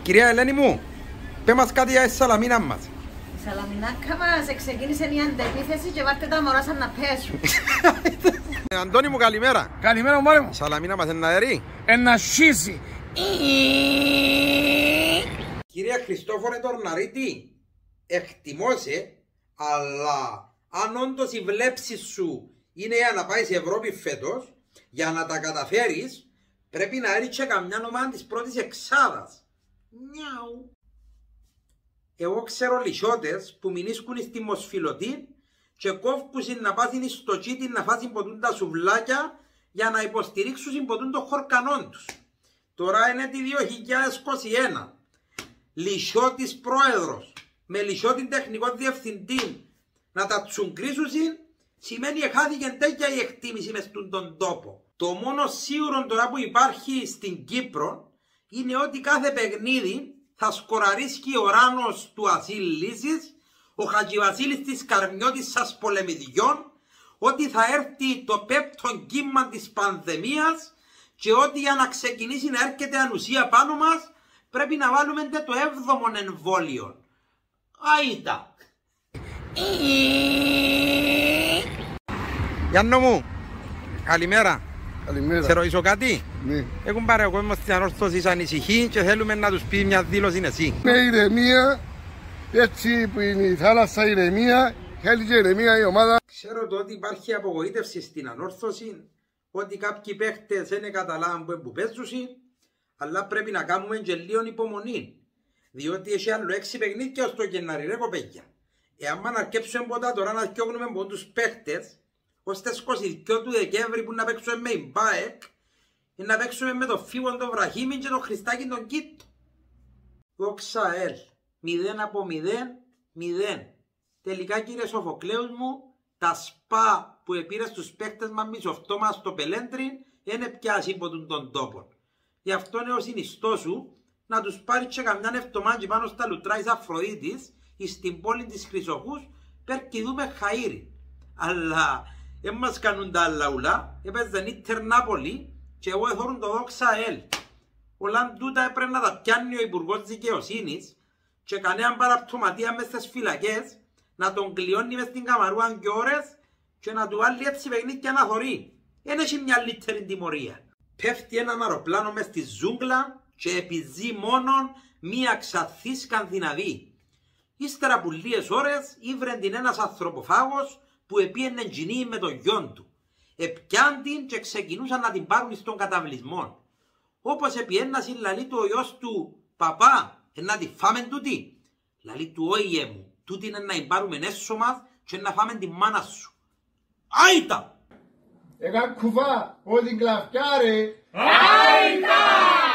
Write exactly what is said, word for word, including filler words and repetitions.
Κυρία Ελένη μου, πέ μας κάτι για η Σαλαμίνα μας. Η Σαλαμινάκα μας ξεκίνησε η αντεπίθεση και βάρτε τα μωρά σαν να πέσουν. Αντώνη μου, καλημέρα. Καλημέρα μωρέ μου. Η Σαλαμίνα μας είναι αερή. Ένα σίζι. Κυρία Χριστόφορε Τορναρίτη, εκτιμώσε, αλλά αν όντως η βλέψη σου είναι για να πάει σε Ευρώπη φέτος, για να τα καταφέρεις, πρέπει να έριξε καμιά ομάδα της πρώτης εξάδας. Νιάου. Εγώ ξέρω λυσότες που μηνίσκουν στη Μοσφιλωτή και κόφκουσιν να πάθουν στο τσίτι να φάσουν ποτούν τα σουβλάκια για να υποστηρίξουν ποτούν το χορκανόν τους. Τώρα είναι τη δύο χιλιάδες είκοσι ένα. Λυσότης πρόεδρος με λυσότη τεχνικό διευθυντή να τα τσουγκρίσουσιν σημαίνει εχάθηκε τέτοια η εκτίμηση μες τον τόπο. Το μόνο σίγουρο τώρα που υπάρχει στην Κύπρο είναι ότι κάθε παιχνίδι θα σκοραρίσκει ο Ράνος του Ασύλ Λύσης, ο Χατζηβασίλης της Καρμιώτης σας πολεμηδιών, ότι θα έρθει το πέπτον κύμα της πανδημίας και ότι για να ξεκινήσει να έρχεται ανουσία πάνω μας πρέπει να βάλουμε το έβδομο εμβόλιο. Αΐτα. Γιάννο μου, καλημέρα. Καλημέρα. Σε ρωτήσω κάτι. Ναι. Έχουν πάρει ο κόσμος στην ανόρθωση ανησυχεί και θέλουμε να τους πει μια δήλωση εσύ. Με ηρεμία, έτσι που είναι η θάλασσα ηρεμία, θέλει και ηρεμία η ομάδα. Ξέρω το ότι υπάρχει απογοήτευση στην ανόρθωση, ότι κάποιοι παίχτες δεν καταλάβουν που παίζουν, αλλά πρέπει να κάνουμε και λίγο υπομονή. Διότι έχει άλλο έξι παιχνίδια στο Γενάρη, ρε κοπέγια. Εάν να αρκέψουμε ποτά τώρα να διώχνουμε από τους παίχτες, ώστε είκοσι δύο του Δεκέμβρη που να παίξουμε με η Μπάεκ, να παίξουμε με το Φίβον τον Βραχίμιν και το Χριστάκιν τον Κίτο. Δόξα ελ, μηδέν από μηδέν, μηδέν. Τελικά κύριε Σοφοκλέους μου, τα σπα που επήρε στους παίχτες μας μισοφτώμα στο Πελέντριν, είναι πιάσει υπό τον τόπο. Γι' αυτό είναι ο συνιστός σου να τους πάρει και καμιά εβδομάδα πάνω στα λουτρά της Αφροδίτης ή στην πόλη της Χρυσοχούς, περκειδούμε χαΐρι. Αλλά δεν μας κάνουν τα άλλα ουλά, έπαιζαν η Τερνάπολη και εγώ εθώρουν το Δόξα ελ. Όλα τούτα έπρεπε να τα πιάνει ο Υπουργός Δικαιοσύνης και κανέναν παραπτωματία μες στις φυλακές να τον κλειώνει μες στην καμαρούαν και ώρες και να του βάλει έτσι παιχνίδια να θωρεί. Δεν έχει μια λίτερη τιμωρία. Πέφτει έναν αεροπλάνο μες στη ζούγκλα και επιζεί μόνον μία ξαθή Σκανδιναβή. Ύστερα από λίγες ώρες ήβρεν την ένας ανθρωποφάγος που επίενε τζινί με τον γιον του. Επιάν την και ξεκινούσαν να την πάρουν στον καταβλισμό. Όπως επιένασαν λαλή του ο γιος του, «Παπά, να τη φάμε τούτη». Λαλή του, «Όιε μου, τούτη είναι να την πάρουμε έσω μας και να φάμε τη μάνα σου». Άιτα! Εκα κουβά, ό,τι κλαφκάρε. Άιτα!